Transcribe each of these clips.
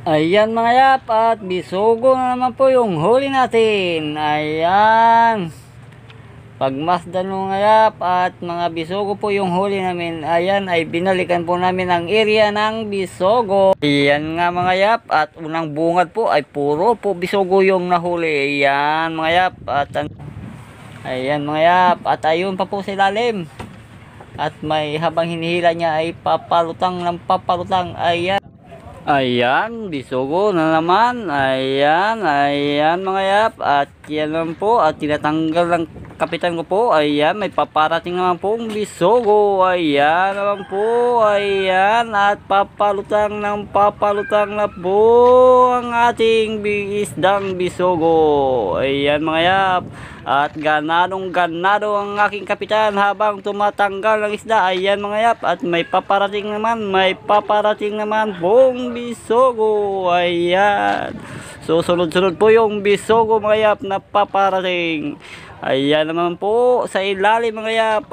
Ayan mga yap, at bisugo na naman po yung huli natin. Ayan. Pagmasdan mga yap, at mga bisugo po yung huli namin. Ayan, ay binalikan po namin ang area ng bisugo. Ayan nga mga yap, at unang bungad po ay puro po bisugo yung nahuli. Ayan mga yap, at ayan mga yap, at ayun pa po sa ilalim. At may habang hinihila niya ay papalutang ng papalutang. Ayan. Ayan, bisugo na naman. Ayan mga yap. At yan naman po. At tinatanggal ng kapitan ko po. Ayan, may paparating naman pong bisugo. Ayan naman po. Ayan. At papalutang na po ang ating isdang bisugo. Ayan mga yap. At ganadong ganado ang aking kapitan habang tumatanggal ng isda. Ayan mga yap. At may paparating naman pong bisugo. Ayan. So sunod-sunod po yung bisugo mga yap na paparating. Ayan naman po sa ilalim mga yap.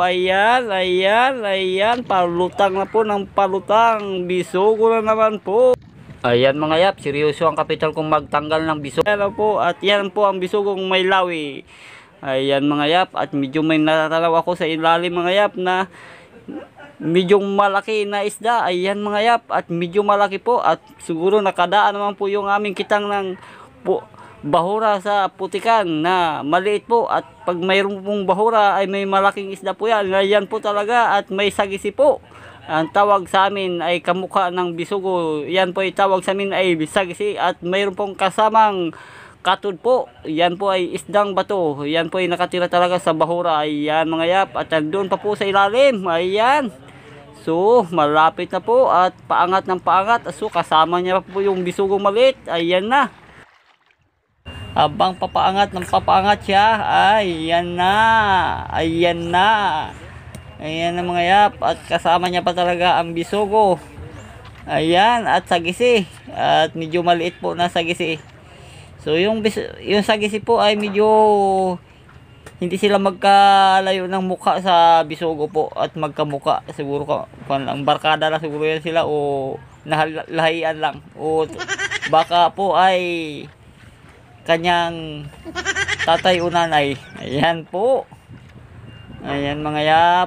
Ayan. Palutang na po ng palutang. Bisugo na naman po. Ayan mga yap, seryoso ang kapitan kong magtanggal ng bisugo. Ayan po, at yan po ang bisugong may lawi. Ayan mga yap, at medyo may natatalaw ako sa ilalim mga yap na medyo malaki na isda. Ayan mga yap, at medyo malaki po, at siguro nakadaan naman po yung aming kitang ng bahura sa putikan na maliit po. At pag mayroon pong bahura ay may malaking isda po yan. Ayan po talaga, at may sagisi po. Ang tawag sa amin ay kamukha ng bisugo. Yan po ay tawag sa amin ay sagisi, at mayroon pong kasamang katod po. Yan po ay isdang bato. Yan po ay nakatira talaga sa bahura. Ayan mga yap, at doon pa po sa ilalim. Ayan. So malapit na po, at paangat ng paangat. So kasama niya po yung bisugong maliit. Ayan na. Habang papaangat ng papaangat siya, ayan na. Ayan na mga yap, at kasama niya pa talaga ang bisugo. Ayan, at sagisi. At medyo maliit po na sagisi. So yung sagisi po ay medyo hindi sila magkalayo ng mukha sa bisugo po, at magkamuka. Siguro ang barkada lang siguro yan sila, o nahalahian lang, o baka po ay kanyang tatay o nanay. Ayan po. Ayan mga yap.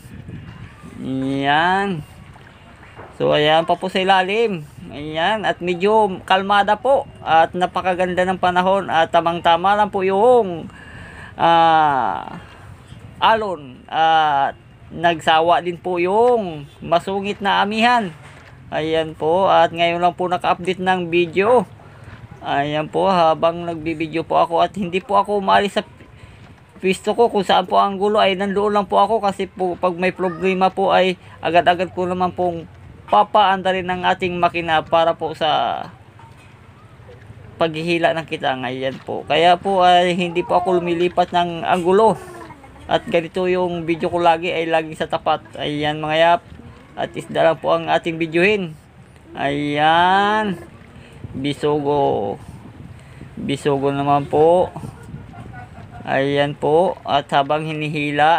Ayan. So ayan pa po sa ilalim. Ayan, at medyo kalmada po, at napakaganda ng panahon, at tamang-tama lang po yung alon, at nagsawa din po yung masungit na amihan. Ayan po, at ngayon lang po naka-update ng video. Ayan po, habang nagbibideo po ako, at hindi po ako umalis sa pwesto ko kung saan po ang gulo, ay nandoon lang po ako, kasi po pag may problema po ay agad-agad ko naman pong papaanda rin ng ating makina para po sa paghihila ng kitang. Ayan po, kaya po ay hindi po ako lumilipat ng anggulo, at ganito yung video ko lagi, ay laging sa tapat. Ayan mga yap, at isda lang po ang ating videohin. Ayan, bisugo naman po. Ayan po, at habang hinihila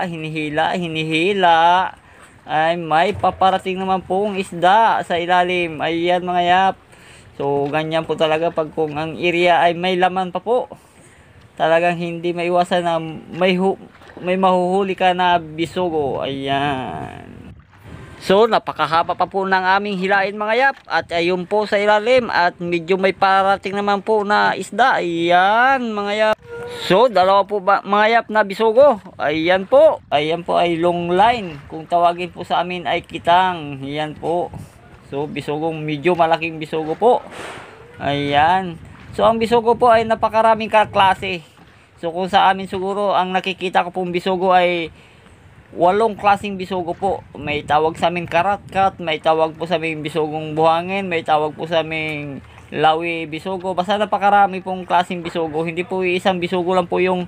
ay may paparating naman pong isda sa ilalim. Ayan mga yap. So ganyan po talaga pag kung ang area ay may laman pa po. Talagang hindi maiwasan na may mahuhuli ka na bisugo. Ayan. So napakahaba pa po ng aming hilain mga yap, at ayun po sa ilalim, at medyo may parating naman po na isda. Ayan mga yap. So dalawa po ba mga yap na bisugo. Ayan po ay long line, kung tawagin po sa amin ay kitang. Ayan po. So bisugong medyo malaking bisugo po. Ayan. So ang bisugo po ay napakaraming klase. So kung sa amin siguro ang nakikita ko pong bisugo ay 8 klaseng bisugo po. May tawag sa amin karat-kat, may tawag po sa amin bisugong buhangin, may tawag po sa amin lawi bisugo. Basta napakarami pong klaseng bisugo. Hindi po isang bisugo lang po yung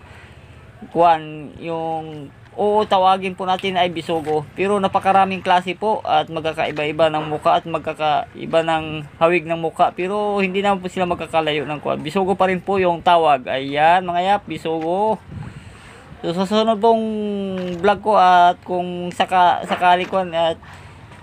tawagin po natin ay bisugo. Pero napakaraming klase po, at magkakaiba-iba ng muka, at magkakaiba ng hawig ng muka. Pero hindi naman po sila magkakalayo ng bisugo pa rin po yung tawag. Ayan mga yap, bisugo. So sa sunod pong vlog ko, at kung sakali ko at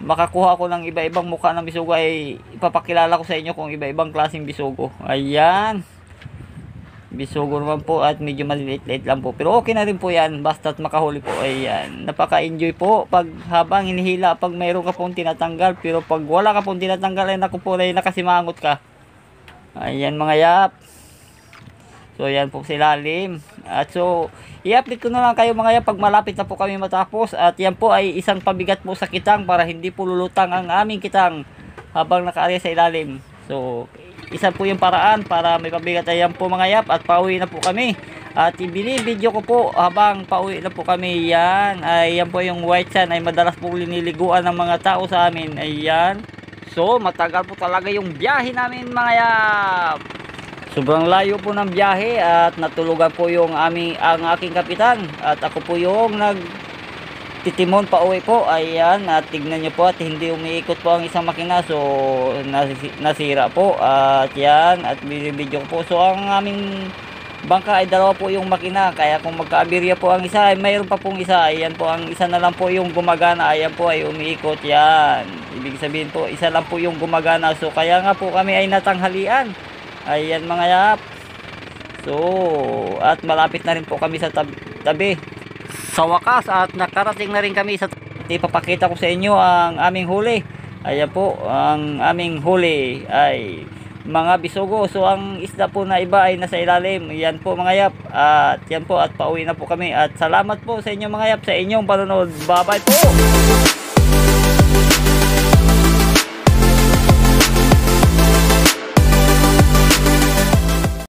makakuha ko ng iba-ibang mukha ng bisugo ay ipapakilala ko sa inyo kung iba-ibang klaseng bisugo. Ayan. Bisugo naman po at medyo maliliit-liit lang po. Pero okay na rin po yan basta't makahuli po. Ayan. Napaka-enjoy po pag habang hinihila pag mayroon ka pong tinatanggal. Pero pag wala ka pong tinatanggal ay naku po ay nakasimangot ka. Ayan mga yap. So yan po sa ilalim. At so i-update ko na lang kayo mga yap pag malapit na po kami matapos. At yan po ay isang pabigat po sa kitang para hindi po lulutang ang aming kitang habang nakaarya sa ilalim. So isa po yung paraan para may pabigat. Ayan po mga yap at pauwi na po kami. At ibinibideo ko po habang pauwi na po kami. Yan. Ayan po yung white sand ay madalas po liniliguan ng mga tao sa amin. Ayan. So matagal po talaga yung biyahe namin mga yap. Sobrang layo po ng biyahe at natulugan po yung ang aking kapitan. At ako po yung titimon pa uwi po. Ayan, at tignan nyo po at hindi umiikot po ang isang makina, so nasira po. At yan, at binibidyo ko po. So ang aming bangka ay dalawa po yung makina, kaya kung magka-aberya po ang isa ay mayroon pa pong isa. Ayan po, ang isa na lang po yung gumagana. Ayan po ay umiikot. Yan, ibig sabihin po isa lang po yung gumagana. So kaya nga po kami ay natanghalian. Ayan mga yap. So at malapit na rin po kami sa tabi. Sa wakas at nakarating na rin kami sa ipapakita ko sa inyo ang aming huli. Ayan po, ang aming huli ay mga bisugo. So ang isda po na iba ay nasa ilalim. Yan po mga yap. At yan po at pauwi na po kami. At salamat po sa inyo mga yap sa inyong panonood. Bye bye po.